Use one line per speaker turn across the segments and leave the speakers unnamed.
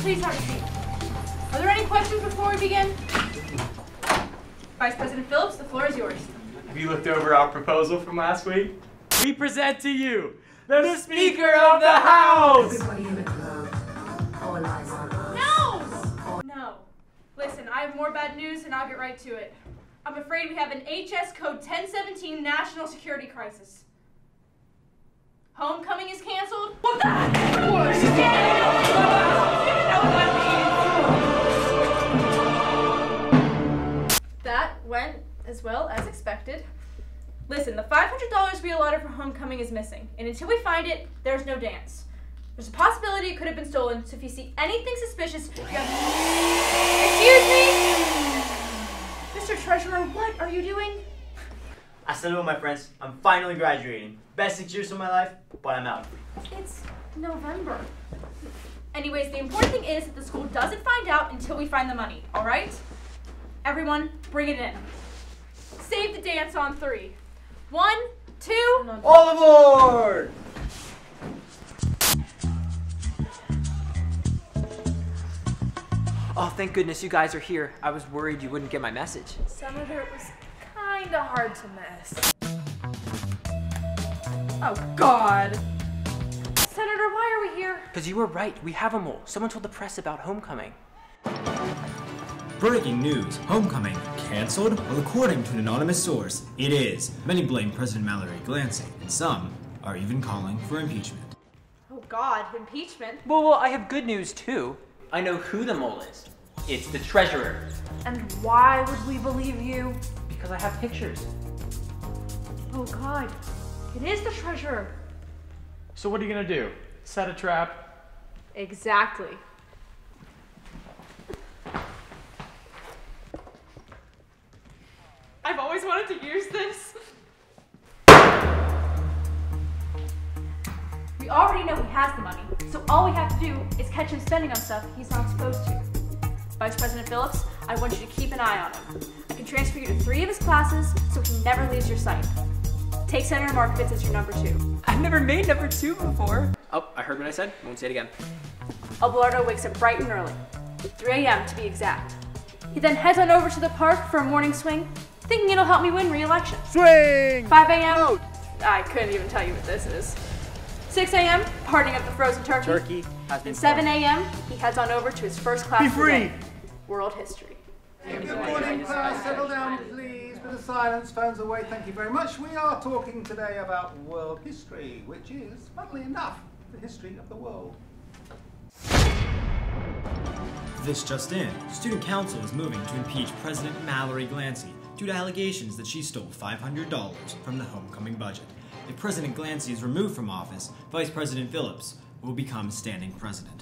Please have a seat. Are there any questions before we begin? Vice President Phillips, the floor is yours.
Have you looked over our proposal from last week? We present to you the Speaker of the House!
No! No. Listen, I have more bad news and I'll get right to it. I'm afraid we have an HS Code 1017 national security crisis. Homecoming is canceled. What the heck? That went as well as expected. Listen, the $500 we allotted for homecoming is missing, and until we find it, there's no dance. There's a possibility it could have been stolen, so if you see anything suspicious, you have... Excuse me? Mr. Treasurer, what are you doing?
I saludo, my friends. I'm finally graduating. Best 6 years of my life, but I'm out.
It's November. Anyways, the important thing is that the school doesn't find out until we find the money, all right? Everyone, bring it in. Save the dance on 3. 1, 2...
All aboard!
Oh, thank goodness you guys are here. I was worried you wouldn't get my message.
Senator, it was kinda hard to miss. Oh, God.
Senator, why are we here?
Because you were right. We have a mole. Someone told the press about homecoming.
Breaking news, homecoming canceled? Well, according to an anonymous source, it is. Many blame President Malorie, Glancy, and some are even calling for impeachment.
Oh God, impeachment?
Well, I have good news too. I know who the mole is. It's the treasurer.
And why would we believe you?
Because I have pictures.
Oh God, it is the treasurer.
So what are you gonna do? Set a trap?
Exactly. I've always wanted to use this. We already know he has the money, so all we have to do is catch him spending on stuff he's not supposed to. Vice President Phillips, I want you to keep an eye on him. I can transfer you to 3 of his classes so he never leaves your sight. Take Senator Markovitz as your number 2.
I've never made number 2 before. Oh, I heard what I said. Won't say it again.
Abelardo wakes up bright and early, 3 a.m. to be exact. He then heads on over to the park for a morning swing, thinking it'll help me win re-election.
Swing!
5 a.m. I couldn't even tell you what this is. 6 a.m. partying up the frozen turkey.
Turkey has been
And 7 a.m. he heads on over to his first class
Be free!
of the day, World History.
Good morning, class. Settle down, please. Bit of silence, phones away. Thank you very much. We are talking today about world history, which is, funnily enough, the history of the world.
This just in, Student Council is moving to impeach President Malorie Glancy due to allegations that she stole $500 from the homecoming budget. If President Glancy is removed from office, Vice President Phillips will become standing president.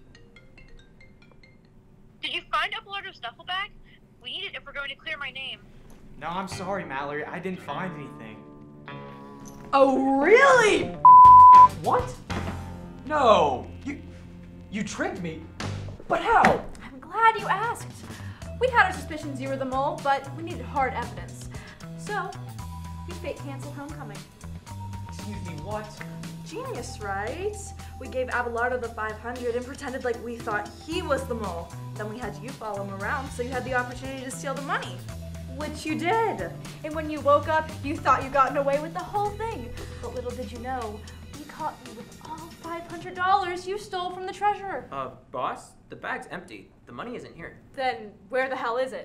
Did you find Abelardo's duffel bag? We need it if we're going to clear my name.
No, I'm sorry, Mallory. I didn't find anything.
Oh, really? What? No, you tricked me. But how?
I'm glad you asked. We had our suspicions you were the mole, but we needed hard evidence. So, we fake canceled homecoming.
Excuse me, what?
Genius, right? We gave Abelardo the $500 and pretended like we thought he was the mole. Then we had you follow him around so you had the opportunity to steal the money. Which you did.
And when you woke up, you thought you'd gotten away with the whole thing. But little did you know, we caught you with all $500 you stole from the treasurer.
Boss, the bag's empty. The money isn't here.
Then where the hell is it?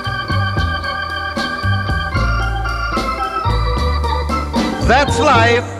That's life.